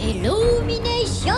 Illumination!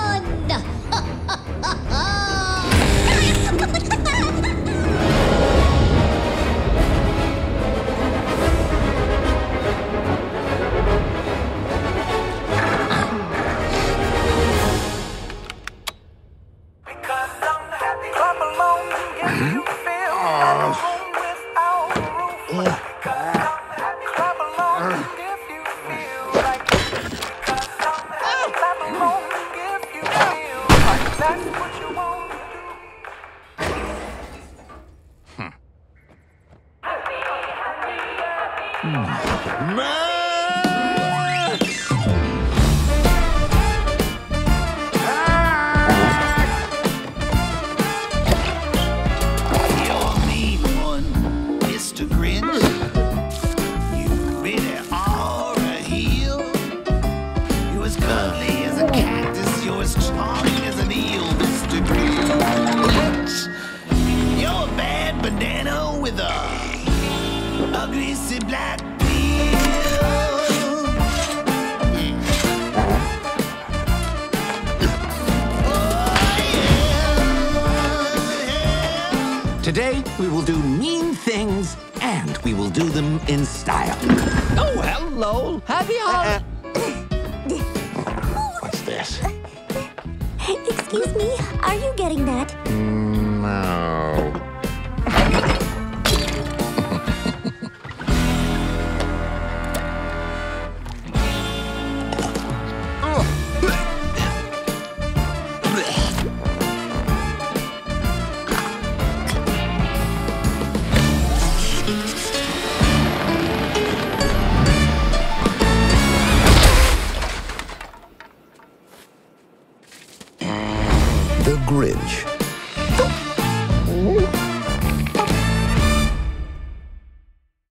Today, we will do mean things, and we will do them in style. Oh, hello. Happy hour. What's this? Excuse me, are you getting that? No. The Grinch.